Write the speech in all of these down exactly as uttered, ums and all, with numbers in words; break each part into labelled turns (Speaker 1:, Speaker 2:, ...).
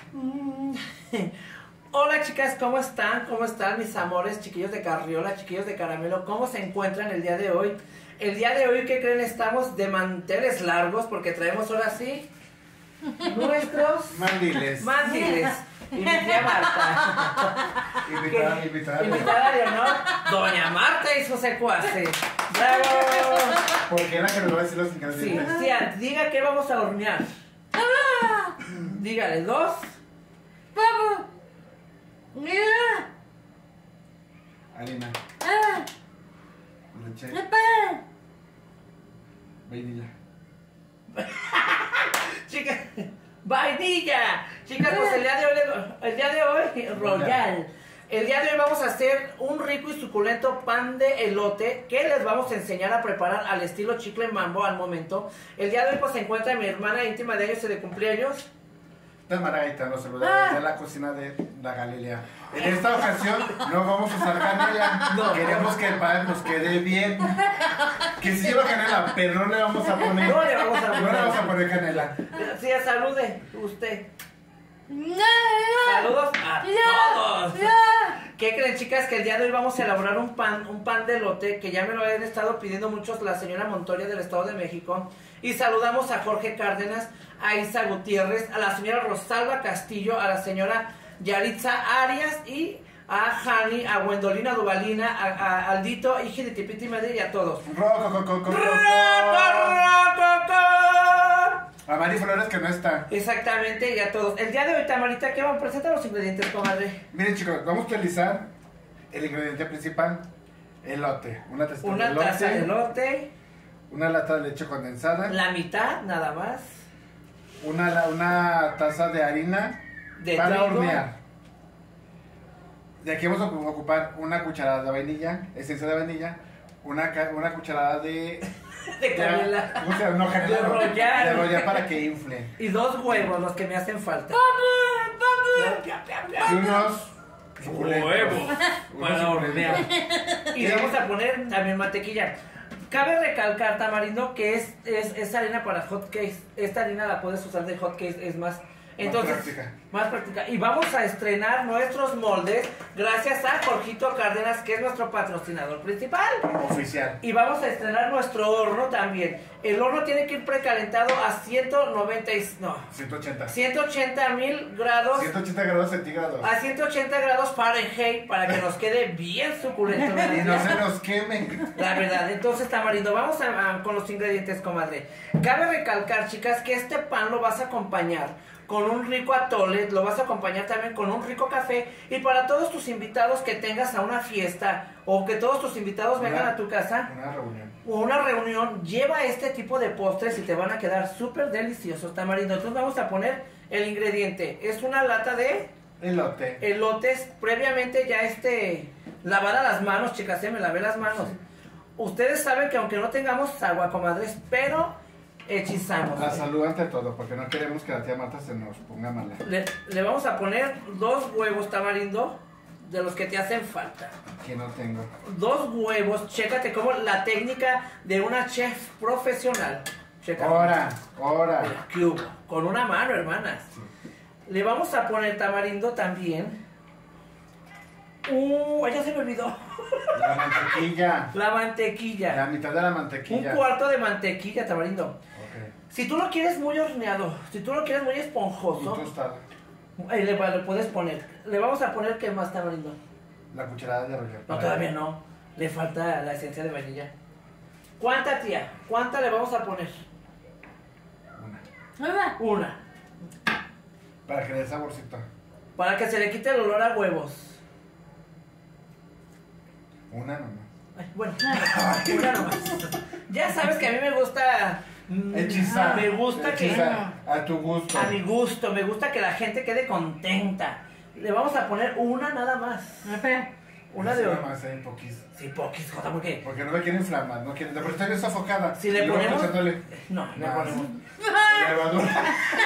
Speaker 1: Hola chicas, ¿cómo están? ¿Cómo están mis amores, chiquillos de carriola, chiquillos de caramelo? ¿Cómo se encuentran el día de hoy? El día de hoy, ¿qué creen? Estamos de manteles largos porque traemos ahora sí nuestros
Speaker 2: mandiles.
Speaker 1: Mandiles. Y mi tía Marta.
Speaker 2: Invitada, invitada.
Speaker 1: Invitada de honor, doña Marta y sus secuaces. ¡Bravo!
Speaker 2: ¿Por qué la que nos va a decir los
Speaker 1: Sí,
Speaker 2: ingredientes?
Speaker 1: tía, diga que vamos a hornear. Dígale, dos.
Speaker 3: Vamos. Mira.
Speaker 2: Harina,
Speaker 3: Ah.
Speaker 2: leche,
Speaker 3: Papá.
Speaker 2: vainilla.
Speaker 1: Chicas, vainilla. Chicas, pues el día de hoy, el día de hoy, royal. El día de hoy vamos a hacer un rico y suculento pan de elote que les vamos a enseñar a preparar al estilo chicle mambo al momento. El día de hoy pues se encuentra mi hermana íntima de años y de cumpleaños.
Speaker 2: De Margarita, los saludamos de la cocina de la Galilea. En esta ocasión no vamos a usar canela.
Speaker 1: No.
Speaker 2: Queremos que el pan nos quede bien. Que sí lleva canela, pero no le vamos a poner.
Speaker 1: No le vamos a
Speaker 2: No
Speaker 1: poner.
Speaker 2: le vamos a poner canela.
Speaker 1: Sí, salude usted.
Speaker 3: No.
Speaker 1: Saludos a todos.
Speaker 3: No.
Speaker 1: ¿Qué creen, chicas? Que el día de hoy vamos a elaborar un pan, un pan de elote que ya me lo han estado pidiendo muchos la señora Montoya del Estado de México. Y saludamos a Jorge Cárdenas, a Isa Gutiérrez, a la señora Rosalba Castillo, a la señora Yaritza Arias y a Jani, a Gwendolina Duvalina, a, a Aldito, Iji de Tipiti Madrid y a todos.
Speaker 2: Roco, coco, coco,
Speaker 1: ¡Roco,
Speaker 2: coco.
Speaker 1: roco!
Speaker 2: A Mari Flores que no está.
Speaker 1: Exactamente, y a todos. El día de hoy, Tamarita, ¿qué vamos a presentar los ingredientes, comadre?
Speaker 2: Miren chicos, vamos a utilizar el ingrediente principal, elote. Una taza de
Speaker 1: Una
Speaker 2: elote,
Speaker 1: taza de elote,
Speaker 2: una lata de leche condensada,
Speaker 1: la mitad, nada más,
Speaker 2: una, la- una taza de harina
Speaker 1: de
Speaker 2: para
Speaker 1: trigo.
Speaker 2: hornear. De aquí vamos a ocupar una cucharada de vainilla, esencia de vainilla, una, ca- una cucharada de...
Speaker 1: de canela.
Speaker 2: ¿Cómo se llama? No, canela,
Speaker 1: De
Speaker 2: no.
Speaker 1: Royal.
Speaker 2: De Royal para que infle.
Speaker 1: Y dos huevos, los que me hacen falta.
Speaker 2: Y unos suculentos.
Speaker 1: Huevos.
Speaker 2: Unos
Speaker 1: Para hornear.
Speaker 2: suculentos.
Speaker 1: Y vamos a poner también mantequilla. Cabe recalcar, Tamarindo, que es, es, es harina para hot cakes. Esta harina la puedes usar de hot cakes, es más... Entonces,
Speaker 2: práctica.
Speaker 1: Más práctica. Y vamos a estrenar nuestros moldes gracias a Jorgito Cárdenas, que es nuestro patrocinador principal.
Speaker 2: Oficial.
Speaker 1: Y vamos a estrenar nuestro horno también. El horno tiene que ir precalentado a ciento noventa y, no,
Speaker 2: ciento ochenta.
Speaker 1: ciento ochenta mil grados.
Speaker 2: ciento ochenta grados centígrados.
Speaker 1: A ciento ochenta grados Fahrenheit para que nos quede bien suculento.
Speaker 2: Y no se nos queme.
Speaker 1: La verdad, entonces Tamarindo, vamos a, a- con los ingredientes, comadre. Cabe recalcar, chicas, que este pan lo vas a acompañar con un rico atole, lo vas a acompañar también con un rico café. Y para todos tus invitados que tengas a una fiesta o que todos tus invitados vengan
Speaker 2: Una-
Speaker 1: a tu casa
Speaker 2: Una reunión.
Speaker 1: o una reunión, lleva este tipo de postres y te van a quedar súper deliciosos, Tamarindo. Entonces vamos a poner el ingrediente. Es una lata de
Speaker 2: Elote.
Speaker 1: elotes previamente ya este lavada las manos, chicas, eh, me lavé las manos. Ustedes saben que aunque no tengamos agua, comadres, pero hechizamos.
Speaker 2: La salud ante todo, porque no queremos que la tía Marta se nos ponga mala.
Speaker 1: Le, le vamos a poner dos huevos, Tamarindo, de los que te hacen falta.
Speaker 2: Que no tengo.
Speaker 1: Dos huevos, chécate como la técnica de una chef profesional. Chécate.
Speaker 2: Ahora, ahora.
Speaker 1: Mira, ¿qué hubo? Con una mano, hermanas. Le vamos a poner, Tamarindo, también. Uh, ya se me olvidó.
Speaker 2: La mantequilla.
Speaker 1: La mantequilla.
Speaker 2: La mitad de la
Speaker 1: Un
Speaker 2: mantequilla.
Speaker 1: cuarto de mantequilla, Tamarindo.
Speaker 2: Ok.
Speaker 1: Si tú lo quieres muy horneado, si tú lo quieres muy
Speaker 2: Y
Speaker 1: esponjoso,
Speaker 2: tostado.
Speaker 1: ahí le, le puedes poner. Le vamos a poner, ¿qué más, Tamarindo?
Speaker 2: La cucharada de Royal.
Speaker 1: No, todavía no. Le falta la esencia de vainilla. ¿Cuánta, tía? ¿Cuánta le vamos a poner?
Speaker 2: Una.
Speaker 3: Mamá.
Speaker 1: Una.
Speaker 2: Para que le dé saborcito.
Speaker 1: Para que se le quite el olor a huevos.
Speaker 2: Una nomás.
Speaker 1: Ay, bueno, una nomás. Ya sabes que a mí me gusta... mm,
Speaker 2: Hechizar.
Speaker 1: Me gusta que...
Speaker 2: Hechizar. A tu gusto.
Speaker 1: A mi gusto, me gusta que la gente quede contenta. Le vamos a poner una nada más.
Speaker 3: Papá.
Speaker 1: Una
Speaker 2: Sí,
Speaker 1: de oro.
Speaker 2: nomás, eh, poquis.
Speaker 1: Sí, poquis, Jota, ¿por qué?
Speaker 2: Porque no me quiere inflamar, no quiere. De por sí está bien sofocada.
Speaker 1: Si le
Speaker 2: Y luego
Speaker 1: ponemos-
Speaker 2: echándole
Speaker 1: No, le
Speaker 2: más
Speaker 1: ponemos.
Speaker 2: levadura.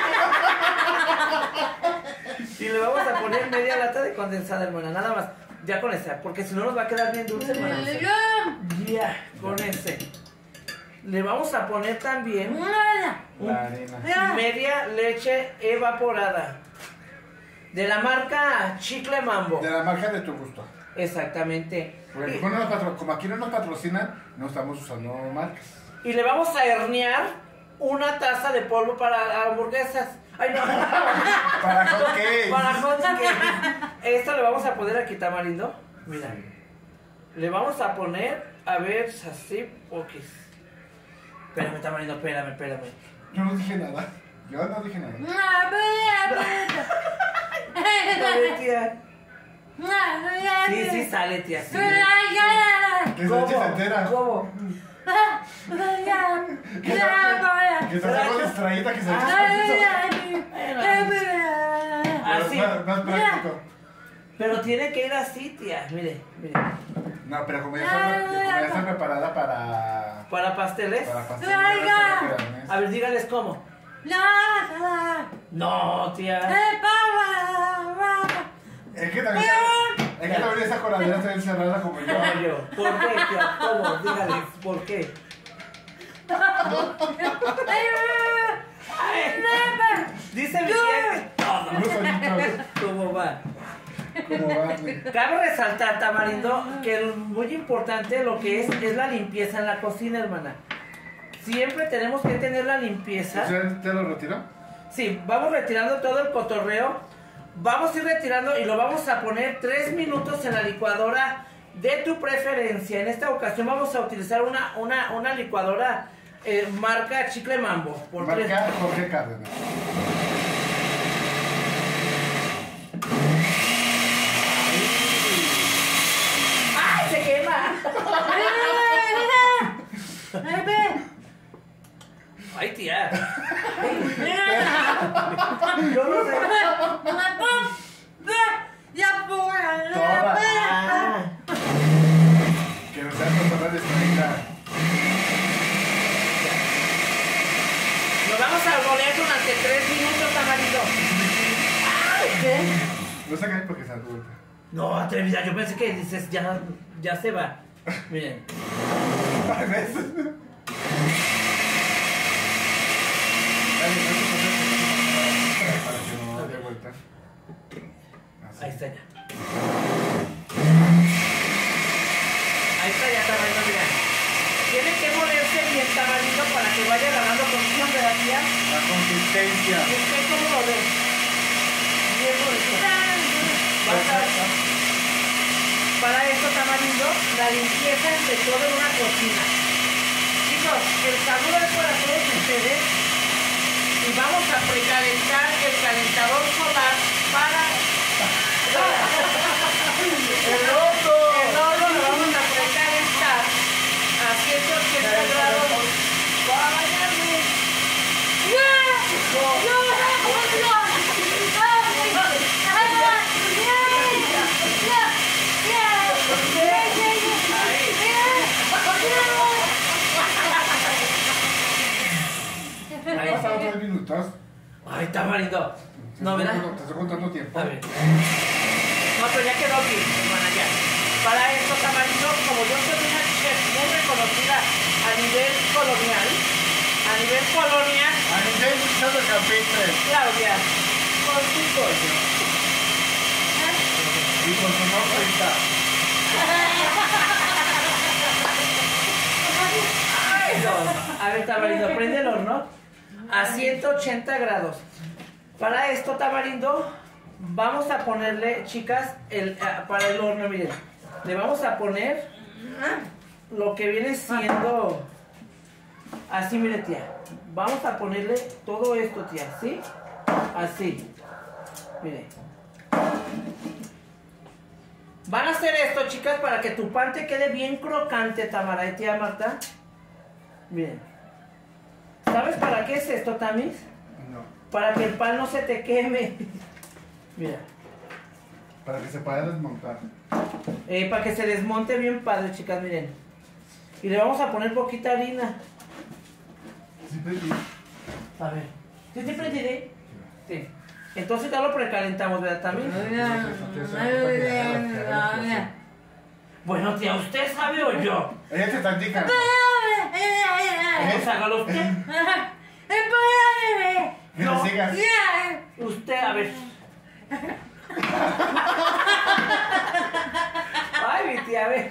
Speaker 1: Y le vamos a poner media lata de condensada, hermana, nada más. Ya con esa, porque si no nos va a quedar bien dulce, hermana. Ya, con ese. Le vamos a poner también
Speaker 3: Nada.
Speaker 2: La harina.
Speaker 3: Ya.
Speaker 1: media leche evaporada. De la marca Chicle Mambo.
Speaker 2: De la marca de tu gusto.
Speaker 1: Exactamente.
Speaker 2: Porque
Speaker 1: Y,
Speaker 2: como, no nos patro- como aquí no nos patrocinan, no estamos usando marcas.
Speaker 1: y le vamos a hernear una taza de polvo para hamburguesas. Ay, no.
Speaker 2: Para hot cakes.
Speaker 1: Para hot cakes. Esto le vamos a poner aquí, tamarindo. Mira. Le vamos a poner, a ver, así, ok. Espérame, tamarindo, espérame, espérame.
Speaker 2: Yo no dije nada. Yo no dije nada.
Speaker 1: A ver, tía. Sí, sí sale, tía. Sí.
Speaker 2: Que se eche entera.
Speaker 1: ¿Cómo?
Speaker 2: Que se que se haga distraída, que se eche
Speaker 1: Así.
Speaker 2: Más, más práctico.
Speaker 1: Pero tiene que ir así, tía. Mire, mire.
Speaker 2: No, pero como ya está, como ya está preparada para.
Speaker 1: ¿Para pasteles?
Speaker 2: Para pasteles. ya está preparada.
Speaker 1: A ver, dígales cómo. No, tía.
Speaker 2: Es que también. Es que también esa coladera está encerrada como yo.
Speaker 1: No, yo. ¿Por qué, tía? ¿Cómo? Dígales, ¿por qué? Dice mi tía que todo.
Speaker 2: Unos solitos.
Speaker 1: ¿Cómo va?
Speaker 2: ¿Cómo va? güey?
Speaker 1: Cabe resaltar, tamarindo, que lo muy importante lo que es es la limpieza en la cocina, hermana. Siempre tenemos que tener la limpieza.
Speaker 2: ¿Usted te lo retiró?
Speaker 1: Sí, vamos retirando todo el cotorreo. Vamos a ir retirando y lo vamos a poner tres minutos en la licuadora de tu preferencia. En esta ocasión vamos a utilizar una, una, una licuadora eh, marca Chicle Mambo. Por tres-
Speaker 2: Marca Jorge Cárdenas.
Speaker 1: ¡Ay, se quema! ¡Ay, tía! Yo no sé. Ah.
Speaker 2: Que no sea persona distraída.
Speaker 1: Nos vamos a golear durante tres minutos, tamarindo. ¡Ay, qué!
Speaker 2: No se cae porque se da vuelta.
Speaker 1: No, atrevida, yo pensé que dices, ya, ya se va. Miren.
Speaker 2: ¿Ves? Dale, no te pongas para que no dé vuelta. Así.
Speaker 1: Ahí está ya. Ahí está ya, tamarindo, mira. Tiene que molerse bien, tamarindo, para que vaya ganando condición de la tía.
Speaker 2: La consistencia.
Speaker 1: ¿Usted cómo lo ve? Bien molesto. Basta. Para esto, tamarindo, la limpieza entre todo en una cocina. Chicos, el saludo es para todos ustedes. Y vamos a precalentar el calentador solar para...
Speaker 2: ¡El horno!
Speaker 1: El horno lo vamos a precalentar a ciento ochenta grados para bañarme.
Speaker 2: Han pasado tres minutos.
Speaker 1: Ay, tamarindo. No,
Speaker 2: Te
Speaker 1: ¿verdad?
Speaker 2: estoy- Te estoy contando tiempo.
Speaker 1: A ver. No, pero ya quedó aquí, hermana, ya. Para esto, tamarindo, como yo soy una chef muy reconocida a nivel colonial, a nivel colonia,
Speaker 2: A nivel de campestre
Speaker 1: Claudia, con tu pollo.
Speaker 2: y con su morfita.
Speaker 1: Ay, no. A ver, tamarindo, prende el horno a ciento ochenta grados. Para esto, tamarindo, vamos a ponerle, chicas, el, eh, para el horno, miren, le vamos a poner lo que viene siendo, así, mire, tía, vamos a ponerle todo esto, tía, ¿sí? Así, mire. Van a hacer esto, chicas, para que tu pan te quede bien crocante, Tamara y tía Marta. Miren. ¿Sabes para qué es esto, Tamis?
Speaker 2: No.
Speaker 1: Para que el pan no se te queme. Mira.
Speaker 2: Para que se pueda desmontar.
Speaker 1: Eh, para que se desmonte bien padre, chicas, miren. Y le vamos a poner poquita harina.
Speaker 2: Sí, pedí.
Speaker 1: A ver. ¿Sí te prendí? Sí. Entonces ya lo precalentamos, ¿verdad, Tamis? Bueno, tía, ¿usted sabe o yo?
Speaker 2: Ella te está indicando.
Speaker 1: Pues hágalo usted.
Speaker 2: Que
Speaker 1: No.
Speaker 2: le sigas.
Speaker 1: Usted, a ver. Ay, mi tía, ve.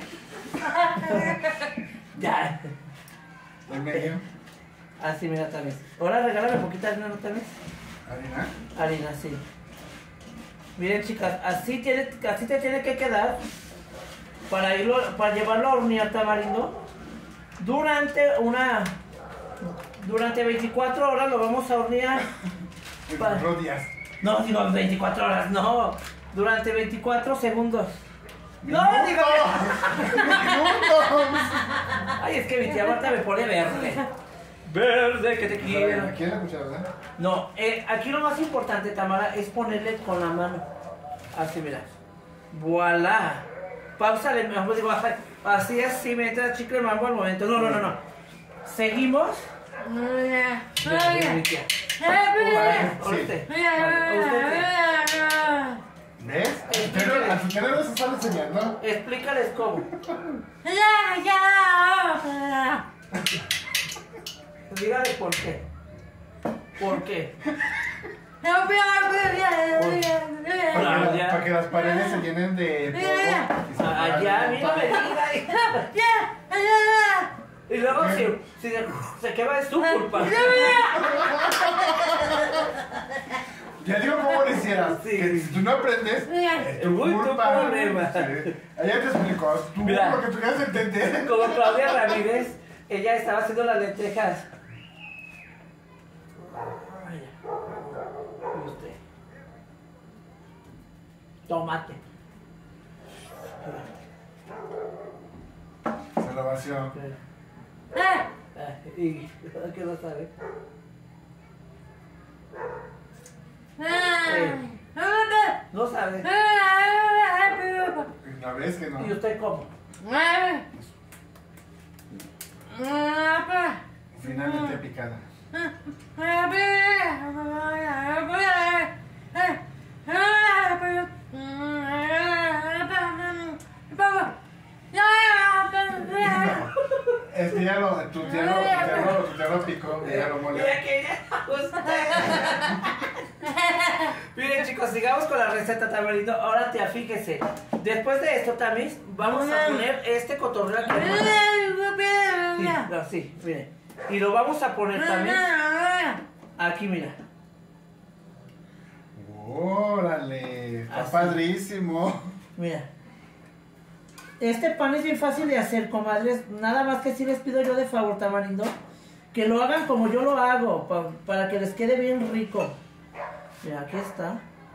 Speaker 1: Ya.
Speaker 2: En medio.
Speaker 1: Así, mira, también. Ahora regálame poquita harina, ¿no también?
Speaker 2: ¿Harina?
Speaker 1: Harina, sí. Miren, chicas, así, tiene, así te tiene que quedar para irlo, para llevarlo a hornear tamarindo durante una, durante veinticuatro horas lo vamos a hornear. Pa-
Speaker 2: Cuatro días.
Speaker 1: No, digo veinticuatro horas, no, durante veinticuatro segundos. No,
Speaker 2: ¡Minutos!
Speaker 1: digo,
Speaker 2: ¡Minutos!
Speaker 1: ay, es que mi tía Marta me pone verde. Verde, que te quiero.
Speaker 2: Aquí en la cuchara, ¿verdad?
Speaker 1: No, eh, aquí lo más importante, Tamara, es ponerle con la mano. Así, mira. ¡Voilá! Páusale, mejor digo, así es, sí, me entra chicle mambo al momento. No, no, no, no. Seguimos. Mira, mira, mi tía. Vale, usted. Vale, usted.
Speaker 2: ¿Ves? Pero al final no se sale enseñando.
Speaker 1: Explícales cómo. Dígale por qué. ¿Por qué?
Speaker 2: Para que,
Speaker 1: Claro,
Speaker 2: las-
Speaker 1: ya.
Speaker 2: para que las paredes se llenen de polvo. y se
Speaker 1: Allá,
Speaker 2: puedan
Speaker 1: a mí no me
Speaker 2: montar.
Speaker 1: diga. Y luego si, si se quema es tu culpa.
Speaker 2: Ya digo cómo lo hicieras.
Speaker 1: Sí.
Speaker 2: Que si tú no aprendes, es tu
Speaker 1: Muy tu
Speaker 2: culpa.
Speaker 1: problema.
Speaker 2: Sí. Ella te explicó. Tú
Speaker 1: Mira.
Speaker 2: lo que tú quieras entender.
Speaker 1: Como Claudia Ramírez, ella estaba haciendo las lentejas. Y usted. Tomate.
Speaker 2: Salvación.
Speaker 1: Ah, y ¿qué no sabe? No sabe.
Speaker 2: Una vez que no.
Speaker 1: ¿Y usted cómo?
Speaker 2: Finalmente picada. Es que ya lo, tu tía lo, tu tía lo, tu tía lo picó y ya lo mole.
Speaker 1: Mira que ya usted. Miren, chicos, sigamos con la receta tamarindo. Ahora, tía, fíjese. Después de esto, Tamis, vamos a poner este cotorreo aquí. Sí, no, sí, miren. Y lo vamos a poner también aquí, mira.
Speaker 2: Órale, está
Speaker 1: Así.
Speaker 2: padrísimo.
Speaker 1: Mira. Este pan es bien fácil de hacer, comadres. Nada más que si les pido yo de favor, tamarindo, que lo hagan como yo lo hago, pa- para que les quede bien rico. Mira, aquí está.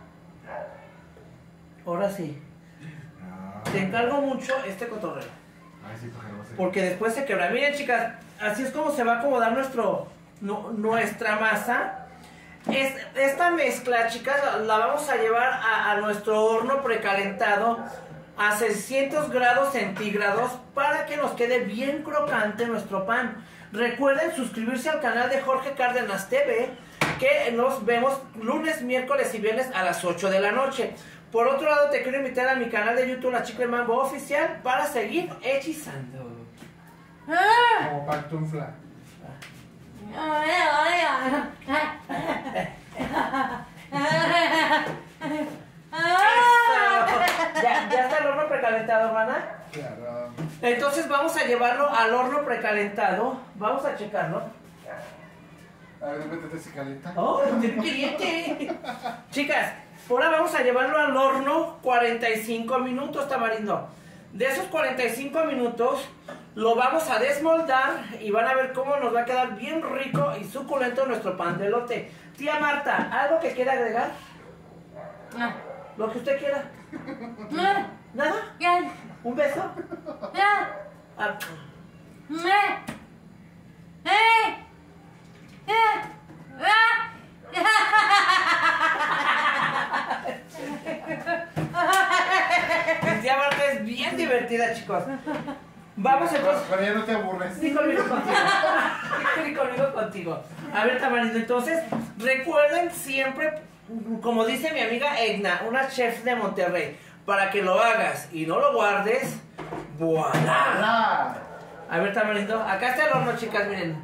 Speaker 1: Ahora sí. Te encargo mucho este cotorreo.
Speaker 2: Ay, sí, porque no sé.
Speaker 1: Porque después se quebra. Miren, chicas, así es como se va a acomodar nuestro, nu- nuestra masa. Es, esta mezcla, chicas, la, la vamos a llevar a, a nuestro horno precalentado a seiscientos grados centígrados para que nos quede bien crocante nuestro pan. Recuerden suscribirse al canal de Jorge Cárdenas T V, que nos vemos lunes, miércoles y viernes a las ocho de la noche. Por otro lado, te quiero invitar a mi canal de YouTube, La Chicle Mambo Oficial, para seguir hechizando.
Speaker 2: Como pantufla.
Speaker 1: Eso. ¿Ya, ¿Ya está el horno precalentado, hermana?
Speaker 2: Claro.
Speaker 1: Entonces vamos a llevarlo al horno precalentado. Vamos a checarlo.
Speaker 2: A ver, métete si calienta.
Speaker 1: ¡Oh, tiene cliente! Chicas, ahora vamos a llevarlo al horno cuarenta y cinco minutos, tamarindo. De esos cuarenta y cinco minutos, lo vamos a desmoldar y van a ver cómo nos va a quedar bien rico y suculento nuestro pan de elote. Tía Marta, ¿algo que quiera agregar? Lo que usted quiera. ¿Nada? ¿Un beso? Ah, mi tía Marta es bien divertida, chicos. Vamos entonces.
Speaker 2: Pero ya no te aburres.
Speaker 1: Ni conmigo contigo. Ni conmigo contigo. A ver, tamarindo, entonces, recuerden siempre, como dice mi amiga Edna, una chef de Monterrey, para que lo hagas y no lo guardes, ¡voilá!
Speaker 2: ¡Hala!
Speaker 1: A ver, tamarindo, acá está el horno, chicas, miren.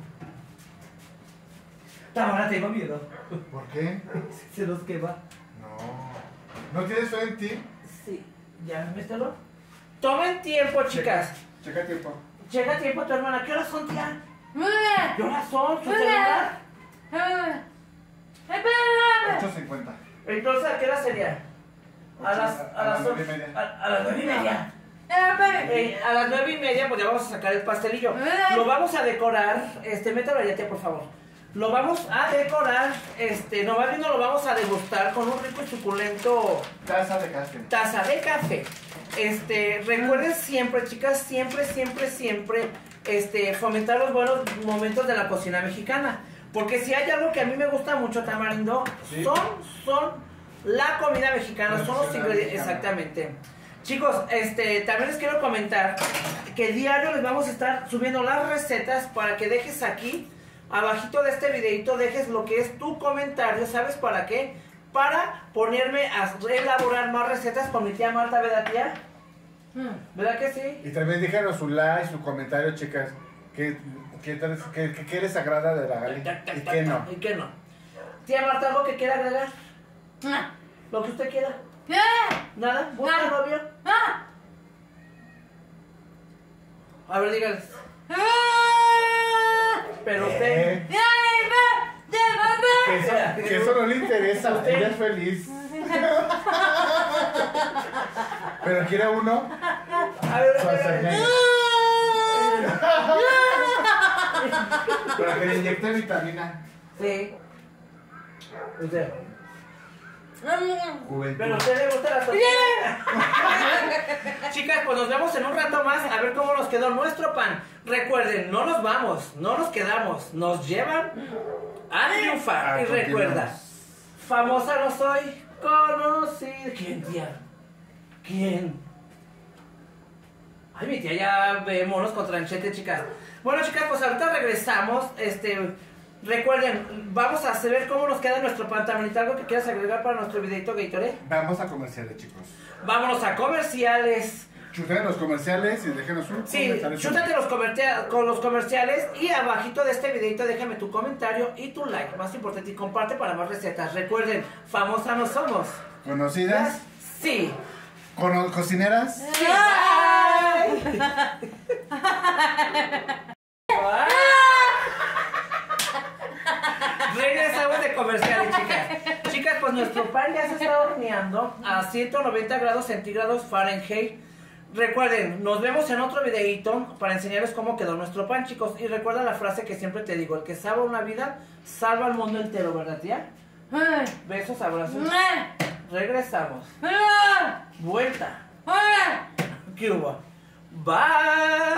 Speaker 1: Tamara, tengo miedo.
Speaker 2: ¿Por qué?
Speaker 1: Se nos quema.
Speaker 2: No. ¿No tienes fe en ti?
Speaker 1: Sí, ya, mételo. Tomen tiempo, chicas.
Speaker 2: Checa, checa tiempo.
Speaker 1: Checa tiempo tu hermana. ¿Qué horas son, tía?
Speaker 3: Nueve.
Speaker 1: ¿Qué horas son? ¿Su
Speaker 3: Nueve.
Speaker 1: celular?
Speaker 3: Nueve. Espera.
Speaker 2: ocho cincuenta.
Speaker 1: Entonces, ¿a qué hora sería? A las, a las
Speaker 2: nueve y
Speaker 1: ocho-
Speaker 2: media.
Speaker 1: a, a las nueve y media.
Speaker 3: Espera.
Speaker 1: Eh, a las nueve y media, pues ya vamos a sacar el pastelillo. Lo vamos a decorar. Este, mételo allá, tía, por favor. Lo vamos a decorar. Este, nomás bien no lo vamos a degustar con un rico y suculento
Speaker 2: Taza de café.
Speaker 1: taza de café. Este, recuerden siempre, chicas, siempre, siempre, siempre, este, fomentar los buenos momentos de la cocina mexicana. Porque si hay algo que a mí me gusta mucho, Tamarindo,
Speaker 2: Sí.
Speaker 1: son, son la comida mexicana, son los
Speaker 2: Tradicional
Speaker 1: ingredientes,
Speaker 2: mexicana.
Speaker 1: exactamente. Chicos, este, también les quiero comentar que diario les vamos a estar subiendo las recetas para que dejes aquí, abajito de este videito, dejes lo que es tu comentario, ¿sabes para qué? Para ponerme a elaborar más recetas con mi tía Marta, ¿verdad, tía? ¿Verdad que sí?
Speaker 2: Y también déjanos su like, su comentario, chicas. ¿Qué, qué, tal- qué, qué- qué les agrada de la Gali? ¿Y qué no?
Speaker 1: ¿Y qué no? Tía Marta, ¿algo que quiera agregar? Lo que usted quiera.
Speaker 3: ¿Qué?
Speaker 1: ¿Nada? ¿Busca
Speaker 3: Nada.
Speaker 1: novio?
Speaker 3: Ah.
Speaker 1: A ver, díganles.
Speaker 3: Ah.
Speaker 1: Pero usted...
Speaker 2: Eh,
Speaker 3: Ya, va. Ya, va, va.
Speaker 2: que, eso, que eso no le interesa,
Speaker 1: Usted.
Speaker 2: ella es feliz. Pero quiere uno.
Speaker 1: A ver,
Speaker 2: Schwarzenegger.
Speaker 3: Ah.
Speaker 2: Para que le inyecte vitamina.
Speaker 1: sí. Usted.
Speaker 2: Juventud.
Speaker 1: Pero a usted le gusta la tortilla. Chicas, pues nos vemos en un rato más a ver cómo nos quedó nuestro pan. Recuerden, no nos vamos, no nos quedamos, nos llevan a triunfar.
Speaker 2: Ah,
Speaker 1: Y recuerda,
Speaker 2: continuamos.
Speaker 1: famosa no soy, conocida. ¿Quién, tía? ¿Quién? Ay, mi tía ya ve monos con tranchete, chicas. Bueno, chicas, pues ahorita regresamos. Este, recuerden, vamos a ver cómo nos queda nuestro pan. También, ¿algo que quieras agregar para nuestro videito, Gatorade?
Speaker 2: Vamos a comerciales, chicos.
Speaker 1: Vámonos a comerciales.
Speaker 2: Chuten los comerciales y déjenos un
Speaker 1: Sí,
Speaker 2: comentario.
Speaker 1: chútate los, comercia- con los comerciales y abajito de este videito déjame tu comentario y tu like. Más importante, y comparte para más recetas. Recuerden, famosas no somos.
Speaker 2: ¿Conocidas?
Speaker 1: Sí.
Speaker 2: Cono- ¿Cocineras?
Speaker 1: Sí. Bye. Bye. Regresamos de comerciales, chicas. Chicas, pues nuestro pan ya se está horneando a ciento noventa grados centígrados Fahrenheit. Recuerden, nos vemos en otro videito para enseñarles cómo quedó nuestro pan, chicos. Y recuerda la frase que siempre te digo, el que salva una vida, salva al mundo entero, ¿verdad, tía? Besos, abrazos. Regresamos. Vuelta. ¿Qué hubo? Bye.